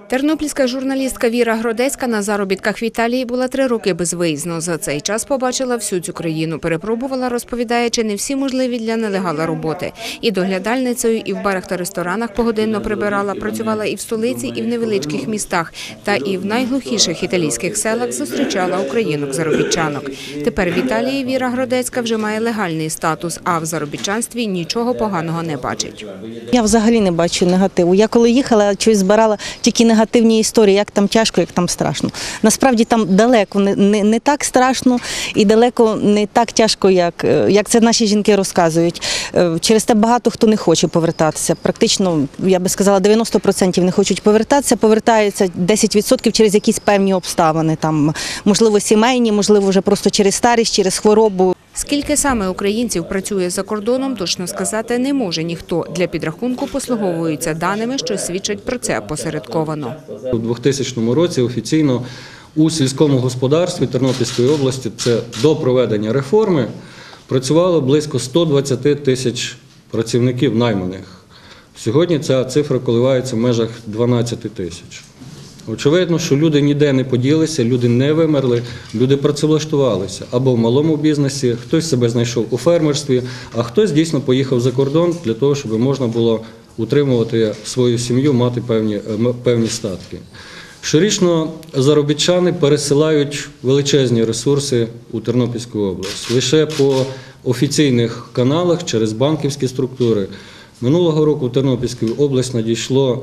Тернопільська журналістка Віра Гродецька на заробітках в Італії була 3 роки безвиїзно. За цей час побачила всю цю країну. Перепробувала, розповідає, чи не всі можливі для нелегала роботи. І доглядальницею, і в барах та ресторанах погодинно прибирала. Працювала і в столиці, і в невеличких містах. Та і в найглухіших італійських селах зустрічала українок-заробітчанок. Тепер в Італії Віра Гродецька вже має легальний статус, а в заробітчанстві нічого поганого не бачить. Я взагалі не бачу негативу. Я коли їхала, щось збирала тільки негативні історії, як там тяжко, як там страшно. Насправді там далеко не так страшно і далеко не так тяжко, як це наші жінки розказують. Через те багато хто не хоче повертатися. Практично, я би сказала, 90% не хочуть повертатися. Повертаються 10% через якісь певні обставини. Там, можливо, сімейні, можливо, вже просто через старість, через хворобу. Скільки саме українців працює за кордоном, точно сказати не може ніхто. Для підрахунку послуговуються даними, що свідчать про це опосередковано. У 2000 році офіційно у сільському господарстві Тернопільської області, це до проведення реформи, працювало близько 120 тисяч працівників найманих. Сьогодні ця цифра коливається в межах 12 тисяч. Очевидно, що люди ніде не поділися, люди не вимерли, люди працевлаштувалися або в малому бізнесі, хтось себе знайшов у фермерстві, а хтось дійсно поїхав за кордон для того, щоб можна було утримувати свою сім'ю, мати певні статки. Щорічно заробітчани пересилають величезні ресурси у Тернопільську область. Лише по офіційних каналах через банківські структури минулого року в Тернопільську область надійшло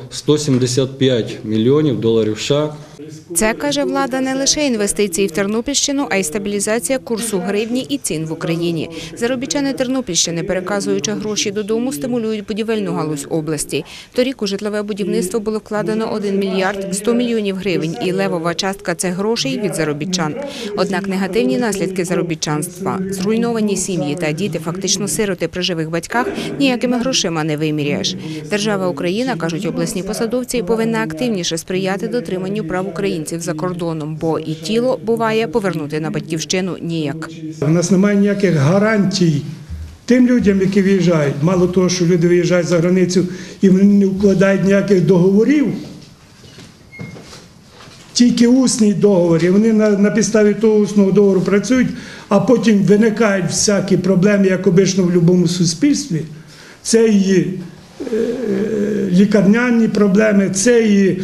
175 мільйонів доларів США. Це, каже влада, не лише інвестиції в Тернопільщину, а й стабілізація курсу гривні і цін в Україні. Заробітчани Тернопільщини, переказуючи гроші додому, стимулюють будівельну галузь області. Торік у житлове будівництво було вкладено 1 мільярд 100 мільйонів гривень, і левова частка цих грошей від заробітчан. Однак негативні наслідки заробітчанства, зруйновані сім'ї та діти, фактично сироти при живих батьках, ніякими грошима не виміряєш. Держава Україна, кажуть обласні посадовці, повинна активніше сприяти дотриманню прав українців за кордоном, бо і тіло, буває, повернути на батьківщину ніяк. У нас немає ніяких гарантій тим людям, які виїжджають. Мало того, що люди виїжджають за границю і вони не укладають ніяких договорів, тільки усний договір, і вони на підставі того усного договору працюють, а потім виникають всякі проблеми, як обично в будь-якому суспільстві. Це і лікарняні проблеми, це і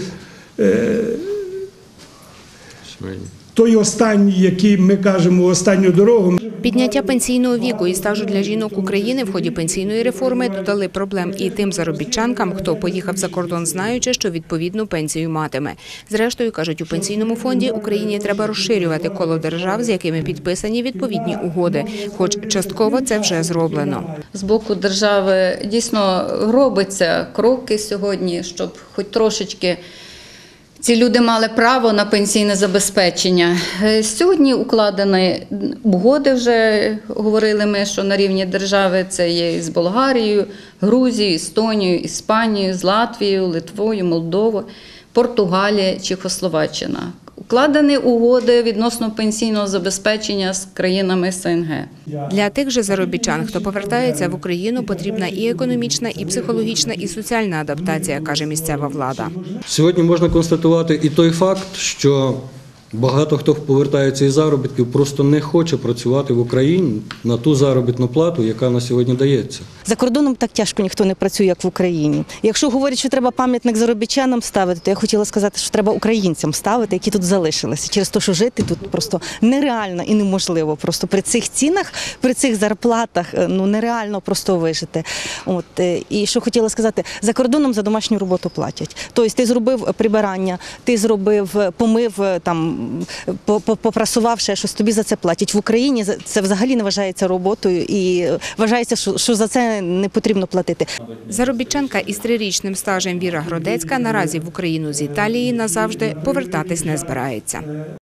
той останній, який ми кажемо, останню дорогу. Підняття пенсійного віку і стажу для жінок України в ході пенсійної реформи додали проблем і тим заробітчанкам, хто поїхав за кордон, знаючи, що відповідну пенсію матиме. Зрештою, кажуть, у пенсійному фонді Україні треба розширювати коло держав, з якими підписані відповідні угоди, хоч частково це вже зроблено. З боку держави дійсно робиться кроки сьогодні, щоб хоч трошечки ці люди мали право на пенсійне забезпечення. Сьогодні укладені угоди, вже говорили ми, що на рівні держави це є з Болгарією, Грузією, Естонією, Іспанією, з Латвією, Литвою, Молдовою, Португалія, Чехословаччина. Укладені угоди відносно пенсійного забезпечення з країнами СНГ. Для тих же заробітчан, хто повертається в Україну, потрібна і економічна, і психологічна, і соціальна адаптація, каже місцева влада. Сьогодні можна констатувати і той факт, що багато хто повертається із заробітків, просто не хоче працювати в Україні на ту заробітну плату, яка на сьогодні дається. За кордоном так тяжко ніхто не працює, як в Україні. Якщо говорять, що треба пам'ятник заробітчанам ставити, то я хотіла сказати, що треба українцям ставити, які тут залишилися. Через те, що жити тут просто нереально і неможливо. Просто при цих цінах, при цих зарплатах, нереально просто вижити. І що хотіла сказати, за кордоном за домашню роботу платять. Тобто ти зробив прибирання, ти зробив, помив, там, попрасував ще щось, тобі за це платять. В Україні це взагалі не вважається роботою і вважається, що за це не потрібно платити. Заробітчанка із 3-річним стажем Віра Гродецька наразі в Україну з Італії назавжди повертатись не збирається.